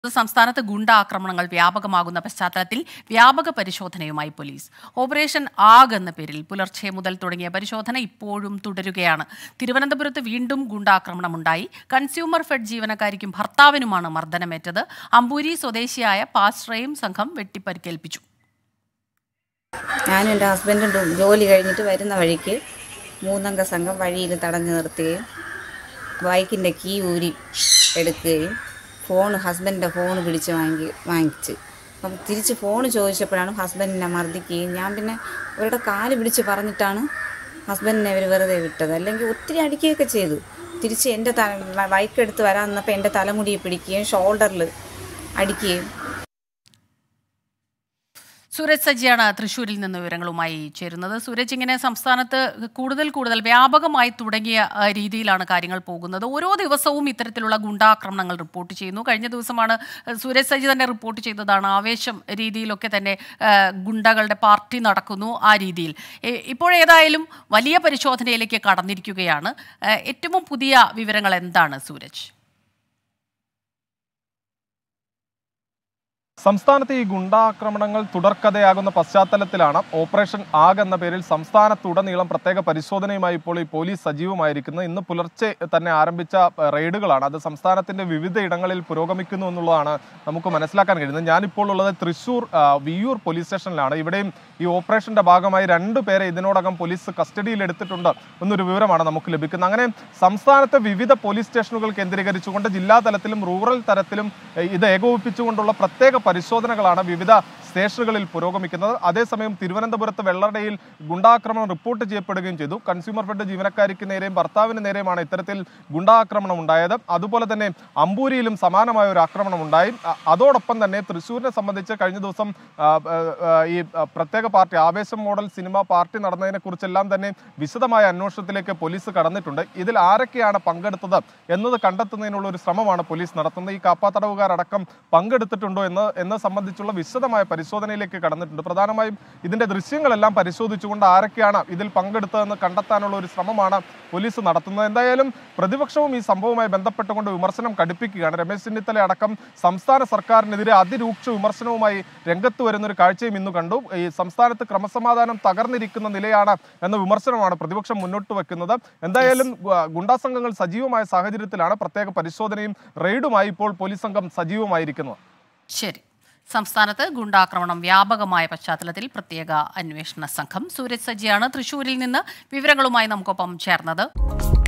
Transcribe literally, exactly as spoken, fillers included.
സംസ്ഥാനത്ത് ഗുണ്ടാക്രമണങ്ങൾ വ്യാപകമാകുന്ന പശ്ചാത്തലത്തിൽ വ്യാപക പരിശോധനയുമായി പോലീസ്. ഓപ്പറേഷൻ ആഗ് എന്ന പേരിൽ പുലർച്ചെ മുതൽ തുടങ്ങിയ പരിശോധന ഇപ്പോഴും തുടരുകയാണ്. തിരുവനന്തപുരത്ത് വീണ്ടും ഗുണ്ടാക്രമണമുണ്ടായി. കൺസ്യൂമർ ഫെഡ് ജീവനക്കാരിക്കും ഭർത്താവിനുമാണ് മർദ്ദനമേറ്റത്. അമ്പൂരി സ്വദേശിയായ പാസ്റ്ററേയും സംഘം വെട്ടിപ്പരിക്കേൽപ്പിച്ചു. ഞാനും എൻ്റെ ഹസ്ബൻഡും ജോലി കഴിഞ്ഞിട്ട് വരുന്ന വഴിക്ക് മൂന്നംഗ സംഘം വഴിയിൽ തടഞ്ഞു നിർത്തുകയും ബൈക്കിൻ്റെ കീ ഊരി എടുക്കുകയും ഫോൺ ഹസ്ബൻഡിൻ്റെ ഫോൺ പിടിച്ച് വാങ്ങി വാങ്ങിച്ച് അപ്പം തിരിച്ച് ഫോൺ ചോദിച്ചപ്പോഴാണ് ഹസ്ബൻഡിനെ മർദ്ദിക്കുകയും ഞാൻ പിന്നെ അവരുടെ കാല് പിടിച്ച് പറഞ്ഞിട്ടാണ് ഹസ്ബൻഡിനെ അവർ വെറുതെ വിട്ടത്. അല്ലെങ്കിൽ ഒത്തിരി അടിക്കുകയൊക്കെ ചെയ്തു. തിരിച്ച് എൻ്റെ തല ബൈക്കെടുത്ത് വരാൻ നിന്നപ്പോൾ എൻ്റെ തലമുടിയെ പിടിക്കുകയും ഷോൾഡറിൽ അടിക്കുകയും. സൂരജ് സജിയാണ് തൃശ്ശൂരിൽ നിന്ന് വിവരങ്ങളുമായി ചേരുന്നത്. സൂരജ്, ഇങ്ങനെ സംസ്ഥാനത്ത് കൂടുതൽ കൂടുതൽ വ്യാപകമായി തുടങ്ങിയ രീതിയിലാണ് കാര്യങ്ങൾ പോകുന്നത്. ഓരോ ദിവസവും ഇത്തരത്തിലുള്ള ഗുണ്ടാക്രമണങ്ങൾ റിപ്പോർട്ട് ചെയ്യുന്നു. കഴിഞ്ഞ ദിവസമാണ് സൂരജ് സജി തന്നെ റിപ്പോർട്ട് ചെയ്തതാണ്, ആവേശം രീതിയിലൊക്കെ തന്നെ ഗുണ്ടകളുടെ പാർട്ടി നടക്കുന്നു. ആ രീതിയിൽ ഇപ്പോഴേതായാലും വലിയ പരിശോധനയിലേക്ക് കടന്നിരിക്കുകയാണ്. ഏറ്റവും പുതിയ വിവരങ്ങൾ എന്താണ് സൂരജ്? സംസ്ഥാനത്ത് ഈ ഗുണ്ടാക്രമണങ്ങൾ തുടർക്കഥയാകുന്ന പശ്ചാത്തലത്തിലാണ് ഓപ്പറേഷൻ ആഗ് എന്ന പേരിൽ സംസ്ഥാനത്തുടനീളം പ്രത്യേക പരിശോധനയുമായി ഇപ്പോൾ ഈ പോലീസ് സജീവമായിരിക്കുന്നത്. ഇന്ന് പുലർച്ചെ തന്നെ ആരംഭിച്ച റെയ്ഡുകളാണ്. അത് സംസ്ഥാനത്തിന്റെ വിവിധ ഇടങ്ങളിൽ പുരോഗമിക്കുന്നു എന്നുള്ളതാണ് നമുക്ക് മനസ്സിലാക്കാൻ കഴിയുന്നത്. ഞാനിപ്പോൾ ഉള്ളത് തൃശ്ശൂർ വിയ്യൂർ പോലീസ് സ്റ്റേഷനിലാണ്. ഇവിടെയും ഈ ഓപ്പറേഷന്റെ ഭാഗമായി രണ്ടു പേരെ ഇതിനോടകം പോലീസ് കസ്റ്റഡിയിൽ എടുത്തിട്ടുണ്ട് എന്നൊരു വിവരമാണ് നമുക്ക് ലഭിക്കുന്നത്. അങ്ങനെ സംസ്ഥാനത്തെ വിവിധ പോലീസ് സ്റ്റേഷനുകൾ കേന്ദ്രീകരിച്ചുകൊണ്ട് ജില്ലാ തലത്തിലും റൂറൽ തലത്തിലും ഇത് ഏകോപിപ്പിച്ചുകൊണ്ടുള്ള പ്രത്യേക പരിശോധനകളാണ് വിവിധ സ്റ്റേഷനുകളിൽ പുരോഗമിക്കുന്നത്. അതേസമയം തിരുവനന്തപുരത്ത് വെള്ളടയിൽ ഗുണ്ടാക്രമണം റിപ്പോർട്ട് ചെയ്യപ്പെടുകയും ചെയ്തു. കൺസ്യൂമർ ഫെഡ് ജീവനക്കാരിക്ക് നേരെയും ഭർത്താവിന് നേരെയുമാണ് ഇത്തരത്തിൽ ഗുണ്ടാക്രമണം ഉണ്ടായത്. അതുപോലെ തന്നെ അമ്പൂരിയിലും സമാനമായ ഒരു ആക്രമണം ഉണ്ടായി. അതോടൊപ്പം തന്നെ തൃശ്ശൂരിനെ സംബന്ധിച്ച് കഴിഞ്ഞ ദിവസം ഈ പ്രത്യേക പാർട്ടി ആവേശം മോഡൽ സിനിമ പാർട്ടി നടന്നതിനെ കുറിച്ചെല്ലാം തന്നെ വിശദമായ അന്വേഷണത്തിലേക്ക് പോലീസ് കടന്നിട്ടുണ്ട്. ഇതിൽ ആരൊക്കെയാണ് പങ്കെടുത്തത് എന്നത് കണ്ടെത്തുന്നതിനുള്ള ഒരു ശ്രമമാണ് പോലീസ് നടത്തുന്നത്. ഈ കാപ്പാത്തടവുകാരടക്കം പങ്കെടുത്തിട്ടുണ്ടോ എന്ന് എന്നെ സംബന്ധിച്ചുള്ള വിശദമായ പരിശോധനയിലേക്ക് കടന്നിട്ടുണ്ട്. പ്രധാനമായും ഇതിന്റെ ദൃശ്യങ്ങളെല്ലാം പരിശോധിച്ചുകൊണ്ട് ആരൊക്കെയാണ് ഇതിൽ പങ്കെടുത്തതെന്ന് കണ്ടെത്താനുള്ള ഒരു ശ്രമമാണ് പോലീസ് നടത്തുന്നത്. എന്തായാലും പ്രതിപക്ഷവും ഈ സംഭവവുമായി ബന്ധപ്പെട്ടുകൊണ്ട് വിമർശനം കടുപ്പിക്കുകയാണ്. രമേശ് ചെന്നിത്തല അടക്കം സംസ്ഥാന സർക്കാരിനെതിരെ അതിരൂക്ഷ വിമർശനവുമായി രംഗത്ത് വരുന്ന ഒരു കാഴ്ചയും ഇന്ന് കണ്ടു. ഈ സംസ്ഥാനത്ത് ക്രമസമാധാനം തകർന്നിരിക്കുന്ന നിലയാണ് എന്ന വിമർശനമാണ് പ്രതിപക്ഷം മുന്നോട്ട് വെക്കുന്നത്. എന്തായാലും ഗുണ്ടാ സംഘങ്ങൾ സജീവമായ സാഹചര്യത്തിലാണ് പ്രത്യേക പരിശോധനയും റെയ്ഡുമായി ഇപ്പോൾ പോലീസ് സംഘം സജീവമായിരിക്കുന്നത്. ശരി. സംസ്ഥാനത്ത് ഗുണ്ടാക്രമണം വ്യാപകമായ പശ്ചാത്തലത്തിൽ പ്രത്യേക അന്വേഷണ സംഘം. സൂരജ് സജിയാണ് തൃശ്ശൂരിൽ നിന്ന് വിവരങ്ങളുമായി നമുക്കൊപ്പം ചേർന്നത്.